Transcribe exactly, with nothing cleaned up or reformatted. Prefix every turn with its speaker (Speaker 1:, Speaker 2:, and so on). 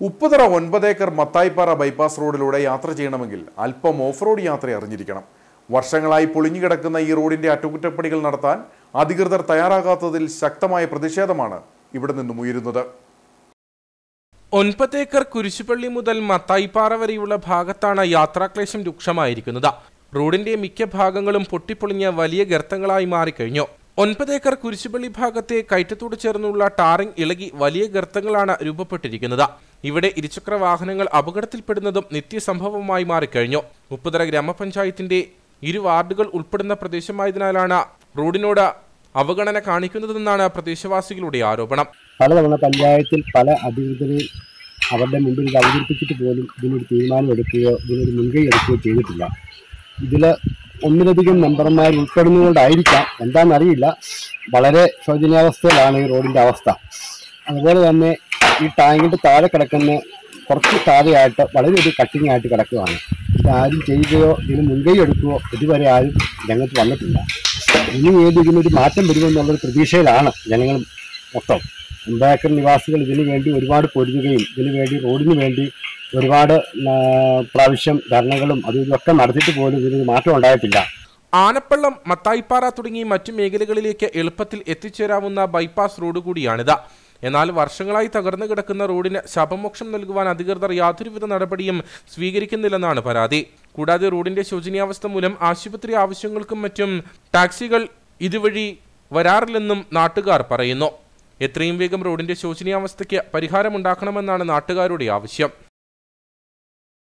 Speaker 1: ഉപ്പുതറ ഒൻപത് acre Mathayippara bypass റോഡിലൂടെ യാത്ര ചെയ്യണമെങ്കിൽ അല്പം ഓഫ് റോഡ് യാത്ര അറിഞ്ഞിരിക്കണം. വർഷങ്ങളായി പൊളിഞ്ഞുകിടക്കുന്ന ഈ റോഡിന്റെ അറ്റകുറ്റപ്പണികൾ നടത്താൻ അധികൃതർ തയ്യാറാകാത്തതിൽ ശക്തമായ പ്രതിഷേധമാണ് ഇവിടെ നിന്നും ഉയരുന്നത്.
Speaker 2: ഒൻപത് ഏക്കർ കുരിശുപള്ളി മുതൽ മത്തായിപ്പാറ വരെയുള്ള ഭാഗത്താണ് യാത്രാക്ലേശം രൂക്ഷമായിരിക്കുന്നത്. റോഡിന്റെ മിക്ക ഭാഗങ്ങളും പൊട്ടിപ്പൊളിഞ്ഞ വലിയ ഗർത്തങ്ങളായി മാറിക്കഴിഞ്ഞു. ഒൻപത് ഏക്കർ കുരിശുപള്ളി ഭാഗത്തെ കയറ്റത്തോട് ചേർന്നുള്ള ടാറിംഗ് ഇളകി വലിയ ഗർത്തങ്ങളാണ് രൂപപ്പെട്ടിരിക്കുന്നത്. ഇവിടെ ഇരുചക്ര വാഹനങ്ങൾ അപകടത്തിൽപ്പെടുന്നതും നിത്യസംഭവമായി മാറിക്കഴിഞ്ഞു. ഉപ്പുതറ ഗ്രാമപഞ്ചായത്തിന്റെ ഇരു വാർഡുകൾ ഉൾപ്പെടുന്ന പ്രദേശമായതിനാലാണ് റോഡിനോട് അവഗണന കാണിക്കുന്നതെന്നാണ് പ്രദേശവാസികളുടെ ആരോപണം.
Speaker 3: പലതവണ പഞ്ചായത്തിൽ പല അധികൃതരെ അവരുടെ മുമ്പിൽ ഇത് അവതരിപ്പിച്ചിട്ട് പോലും ഇതിനൊരു തീരുമാനമെടുക്കുകയോ ഇതിനൊരു മുൻകൈ എടുക്കുകയോ ചെയ്തിട്ടില്ല. ഇതിൽ ഒന്നിലധികം മെമ്പർമാർ ഉൾപ്പെടുന്നതുകൊണ്ടായിരിക്കാം എന്താണെന്നറിയില്ല, വളരെ ശോചനീയാവസ്ഥയിലാണ് ഈ റോഡിൻ്റെ അവസ്ഥ. അതുപോലെ തന്നെ ഈ ടാങ്കിൻ്റെ താഴെ കിടക്കുന്ന കുറച്ച് താഴെയായിട്ട് വളരെ ഒരു കട്ടിങ് ആയിട്ട് കിടക്കുകയാണ്. ഇതാരും ചെയ്യുകയോ ഇതിന് മുൻകൈ എടുക്കുകയോ ഇതുവരെ ആരും രംഗത്ത് വന്നിട്ടില്ല. ഇനി ഏത് ഇതിനൊരു മാറ്റം വരുമെന്നുള്ളൊരു പ്രതീക്ഷയിലാണ് ജനങ്ങൾ മൊത്തം. ഒമ്പേക്കർ നിവാസികൾ ഇതിനു വേണ്ടി ഒരുപാട് പൊരുതുകയും ഇതിനു വേണ്ടി റോഡിന് വേണ്ടി ഒരുപാട് പ്രാവശ്യം ധർണകളും അതും ഇതൊക്കെ നടത്തിയിട്ട് പോലും ഇതിനൊരു മാറ്റം ഉണ്ടായിട്ടില്ല.
Speaker 2: ആനപ്പള്ളം, മത്തായിപ്പാറ തുടങ്ങി മറ്റു മേഖലകളിലേക്ക് എളുപ്പത്തിൽ എത്തിച്ചേരാവുന്ന ബൈപ്പാസ് റോഡ് കൂടിയാണിത്. എന്നാൽ വർഷങ്ങളായി തകർന്നു കിടക്കുന്ന റോഡിന് ശപമോക്ഷം നൽകുവാൻ അധികൃതർ യാതൊരുവിധ നടപടിയും സ്വീകരിക്കുന്നില്ലെന്നാണ് പരാതി. കൂടാതെ റോഡിന്റെ ശോചനീയാവസ്ഥ മൂലം ആശുപത്രി ആവശ്യങ്ങൾക്കും മറ്റും ടാക്സികൾ ഇതുവഴി വരാറില്ലെന്നും നാട്ടുകാർ പറയുന്നു. എത്രയും വേഗം റോഡിന്റെ ശോചനീയാവസ്ഥയ്ക്ക് പരിഹാരമുണ്ടാക്കണമെന്നാണ് നാട്ടുകാരുടെ ആവശ്യം.